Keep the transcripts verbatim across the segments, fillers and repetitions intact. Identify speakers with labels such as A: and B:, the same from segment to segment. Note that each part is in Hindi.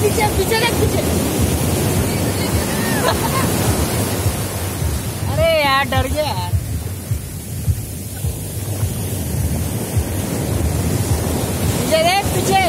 A: पीछे पीछे देख पीछे। अरे यार डर गया यार। पीछे देख पीछे।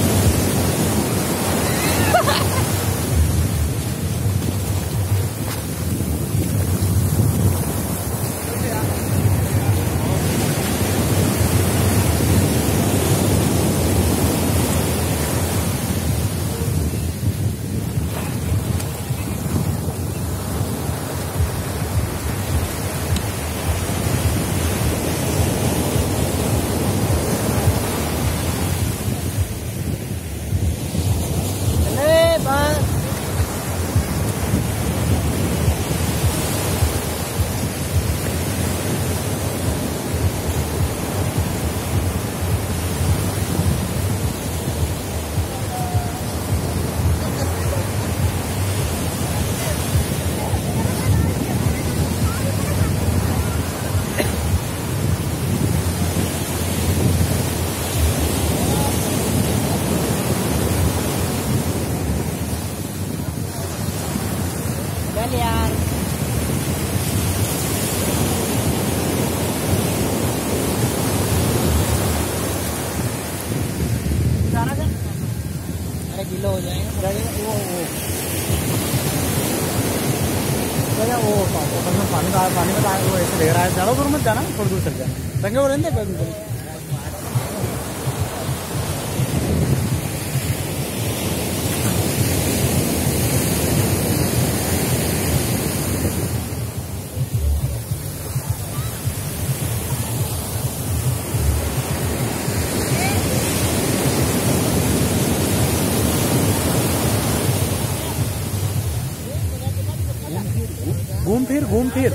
A: चल यार जाना था। अरे किलो हो जाएंगे वो वो वो पानी पानी में वो ऐसे ले रहा है। ज़्यादा दूर मत जाना, थोड़ी दूर चल जाना। रंगे वो रहते घूम फिर घूम फिर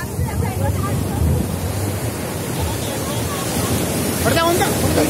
A: पड़ जा उनका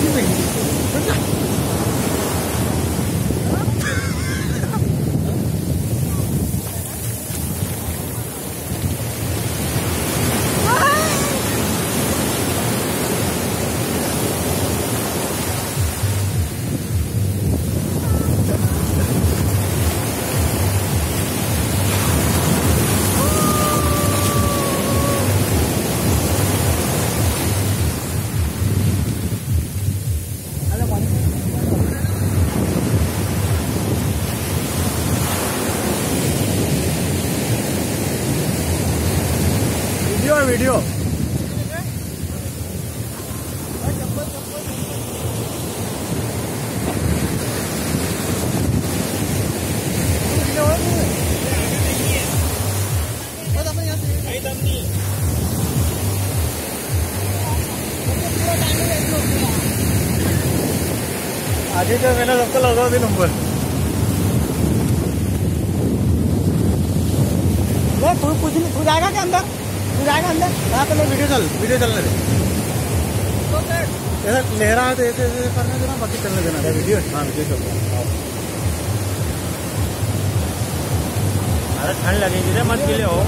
A: वीडियो आगे तो मैंने सबको लगा दी नंबर। तू कुछ नहीं, तू जाएगा क्या अंदर? तू जाएगा अंदर? यहाँ पे वीडियो चल वीडियो चलने दे। ऐसा ले रहा है तो ऐसे ऐसे करने देना, बाकी चलने देना वीडियो। हाँ वीडियो चल रहा है। अरे ठंड लगेगी रे, मत गिले हो।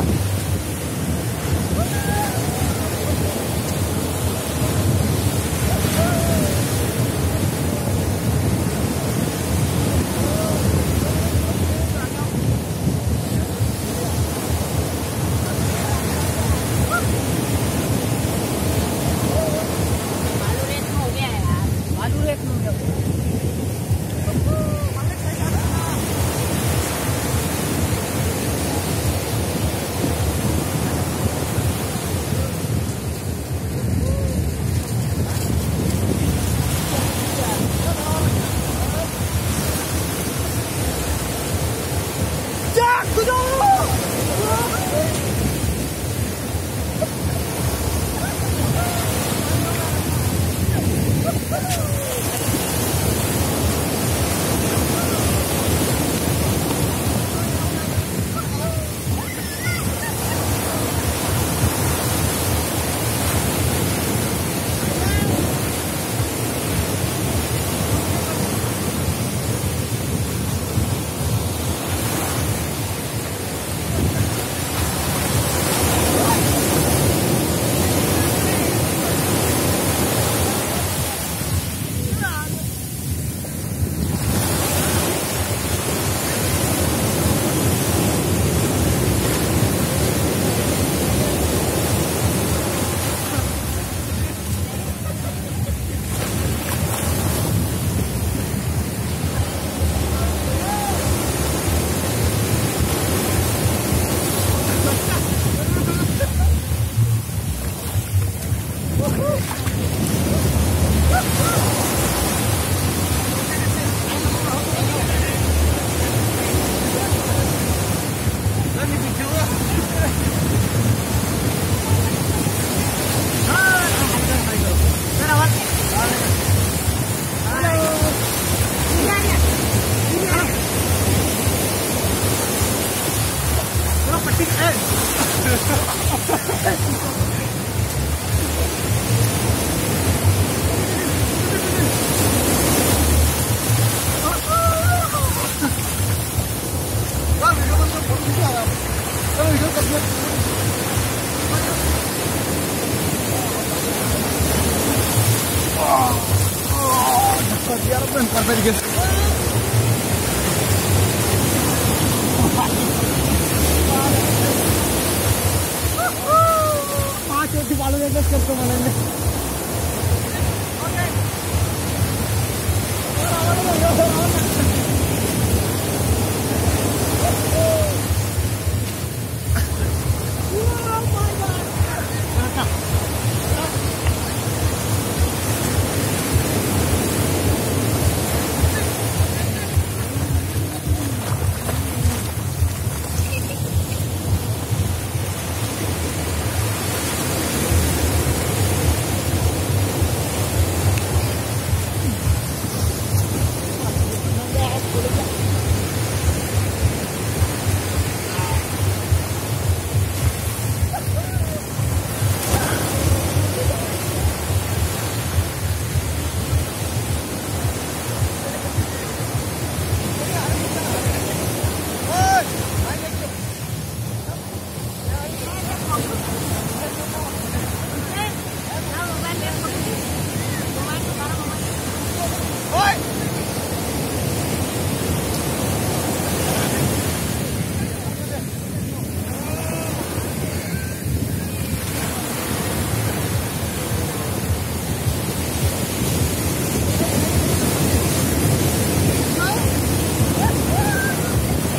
A: पाँच रोटी बालू देंगे सबको मिलेंगे।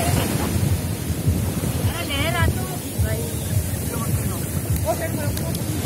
A: Oh,